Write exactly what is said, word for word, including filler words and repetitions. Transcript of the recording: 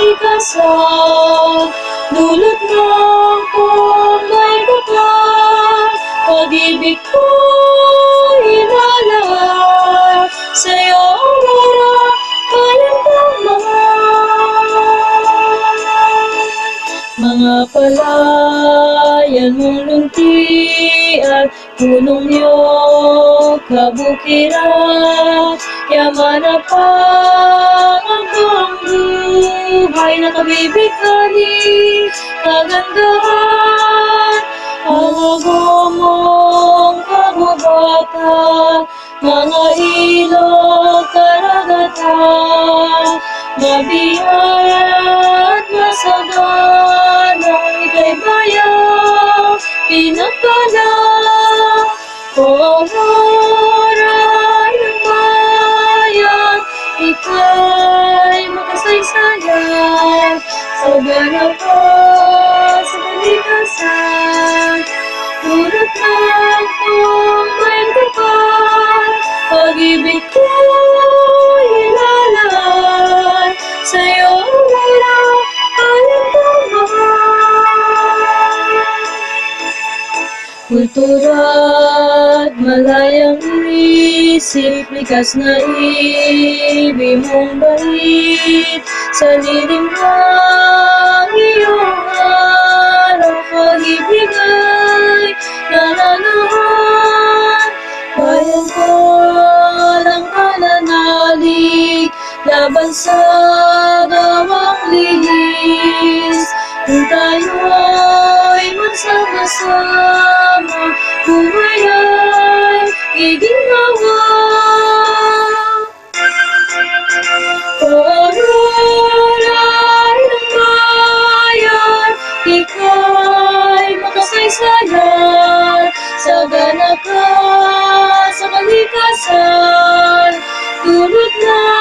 kalikasan, dulot ng kung may kapal, pag-ibig ko'y inalay, sa'yo Aurora, kayang kamahal. Mga palayan mong luntian, punong niyog, kabukiran, yaman na pang hanggang buhay, nakabibighani, kagandahan, ang agumong kabubatan, mga ilog, karagatan, mabiya't masagana, ika'y bayang pinagpala, o Aurora ng bayan, ika'y makasaysayan, sa ganap ko, sa kalikasan, dulot ng kung may kapal, pag-ibig ko'y ilalay, sa'yo Aurora, kayang kamahal. Kultura't malayang isip, likas na ibig mong bait, sa lilim ng iyong araw, pag-ibig ay nananahan, bayan ko ng pananalig, laban sa gawang lihis, kung tayo'y magsama-sama, buhay ay giginhawa. O Aurora ng bayan, ika'y makasaysayan, sa ganap ka, sa kalikasan, dulot na